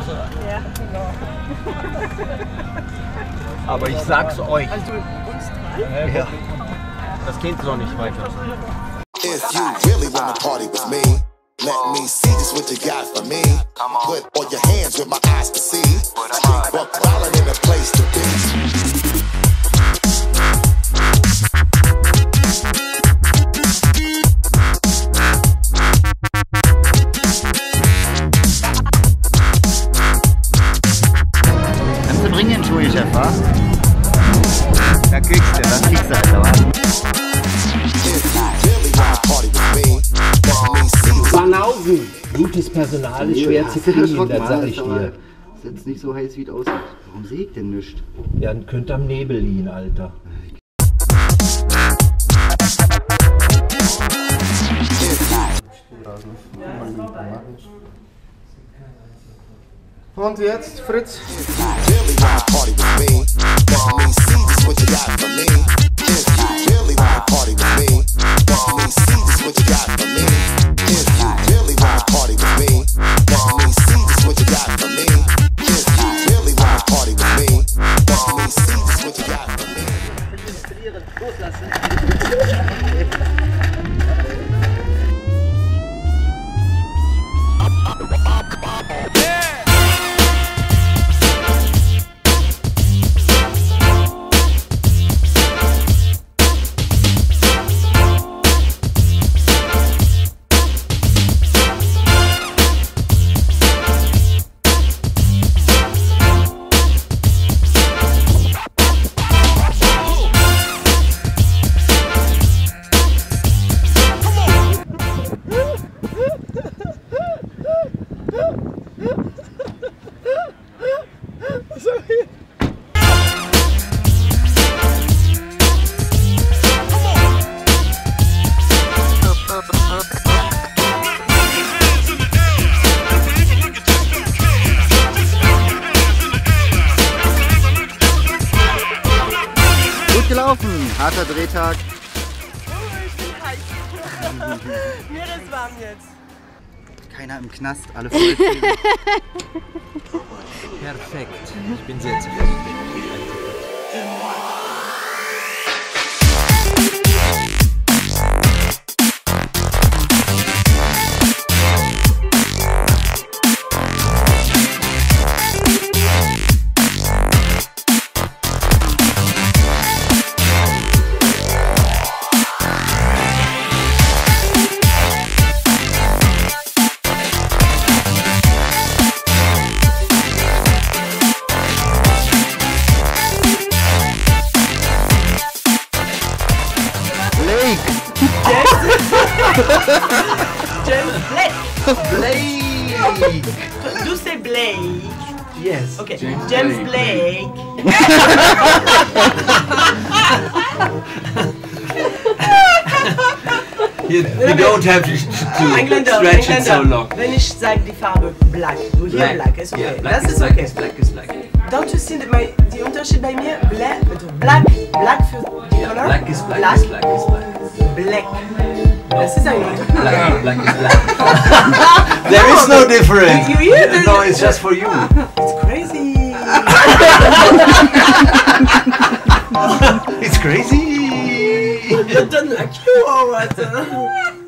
Ja, genau. Aber ich sag's euch. Also uns drei? Ja. Das geht so nicht weiter. If you really wanna party with me, let me see just what you got for me. Put all your hands where my eyes can see. Straight buck violent in a place to be. Kannst du bringen, Schulchef, wa? Da kriegst du, Alter, wa? Banausen! Gutes Personal ist schwer zu kriegen, das sag ich dir. Ist jetzt nicht so heiß, wie es aussieht. Warum sehe ich denn nichts? Ja, dann könnte am Nebel liegen, Alter. Und jetzt, Fritz? Gelaufen, harter Drehtag. Oh, ich bin heiß. Mir ist warm jetzt. Keiner im Knast, alle voll. Perfekt. Ich bin sehr zufrieden. James Blake. Blake! You say Blake. Yes. Okay. James Blake. You don't have to stretch it so long. Wenn ich sage die Farbe black, du hier black, ist okay. Yeah, black das is ist okay. Black is black. Don't you see die Unterschied bei mir? Black für die Color. Black is black is black is black. Black. Das ist ein Unterschied. Black is black. There is no difference. No, it's just for you. It's crazy. It's crazy. You don't like you or what?